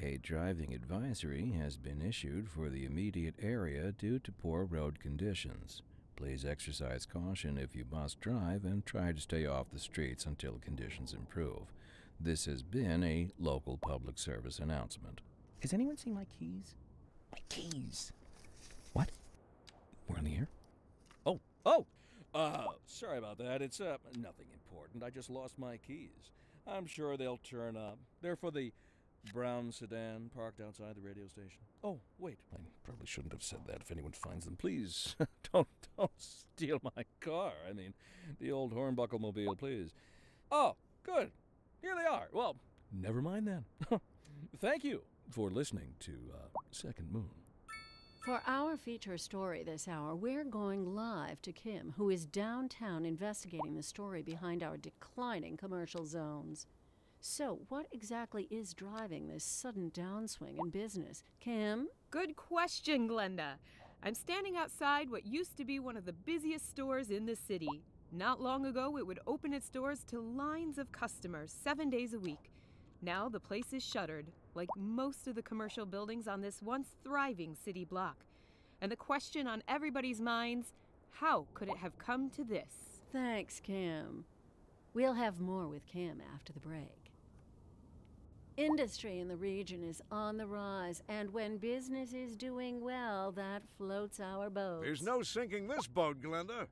A driving advisory has been issued for the immediate area due to poor road conditions. Please exercise caution if you must drive and try to stay off the streets until conditions improve. This has been a local public service announcement. Has anyone seen my keys? My keys! What? We're on the air? Sorry about that. It's, nothing important. I just lost my keys. I'm sure they'll turn up. They're for the brown sedan parked outside the radio station. Oh, wait. I probably shouldn't have said that. If anyone finds them, please don't steal my car. I mean, the old Hornbuckle mobile, please. Oh, good. Here they are. Well, never mind then. Thank you for listening to Second Moon. For our feature story this hour, we're going live to Kim, who is downtown investigating the story behind our declining commercial zones. So, what exactly is driving this sudden downswing in business? Kim? Good question, Glenda. I'm standing outside what used to be one of the busiest stores in the city. Not long ago, it would open its doors to lines of customers 7 days a week. Now the place is shuttered, like most of the commercial buildings on this once thriving city block. And the question on everybody's minds, how could it have come to this? Thanks, Kim. We'll have more with Kim after the break. Industry in the region is on the rise, and when business is doing well, that floats our boat. There's no sinking this boat, Glenda.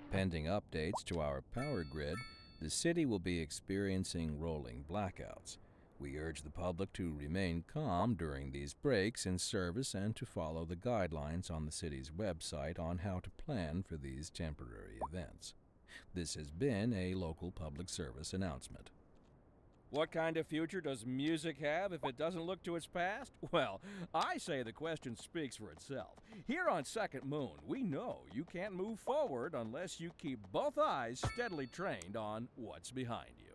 Pending updates to our power grid, the city will be experiencing rolling blackouts. We urge the public to remain calm during these breaks in service and to follow the guidelines on the city's website on how to plan for these temporary events. This has been a local public service announcement. What kind of future does music have if it doesn't look to its past? Well, I say the question speaks for itself. Here on Second Moon, we know you can't move forward unless you keep both eyes steadily trained on what's behind you.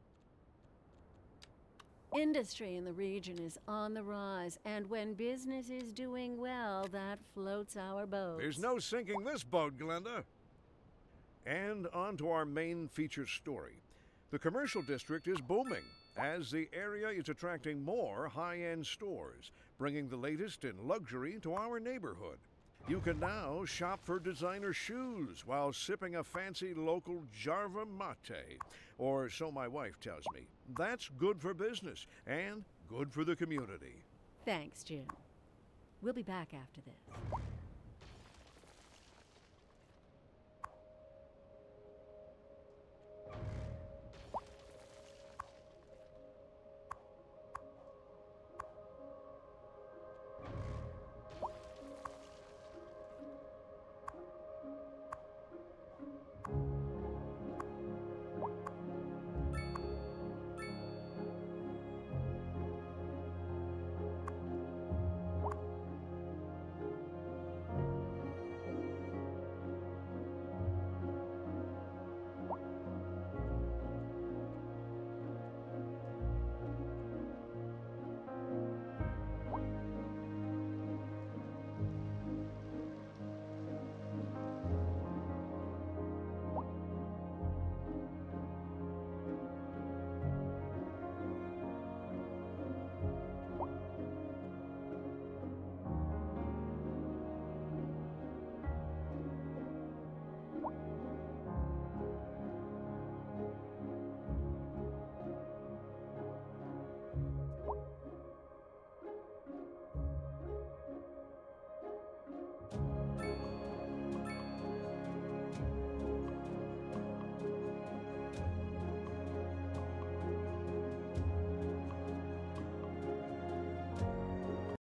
Industry in the region is on the rise, and when business is doing well, that floats our boat. There's no sinking this boat, Glenda. And on to our main feature story. The commercial district is booming as the area is attracting more high-end stores, bringing the latest in luxury to our neighborhood. You can now shop for designer shoes while sipping a fancy local Jarva mate, or so my wife tells me. That's good for business and good for the community. Thanks, Jim. We'll be back after this.